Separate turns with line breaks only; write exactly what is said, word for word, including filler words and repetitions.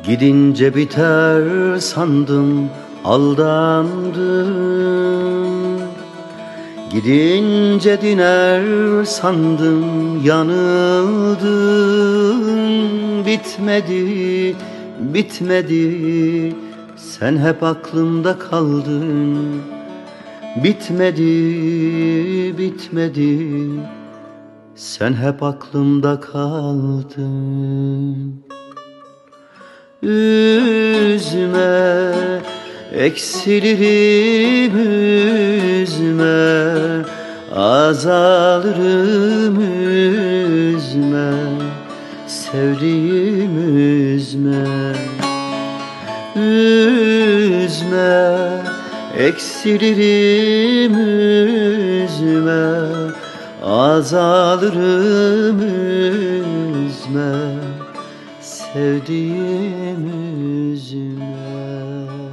Gidince biter sandım, aldandım. Gidince diner sandım, yanıldım. Bitmedi, bitmedi, sen hep aklımda kaldın. Bitmedi, bitmedi, sen hep aklımda kaldın. Üzme, eksilirim, üzme, azalırım, üzme, sevdiğim üzme. Üzme, eksilirim, üzme, azalırım, üzme, sevdiğim üzme.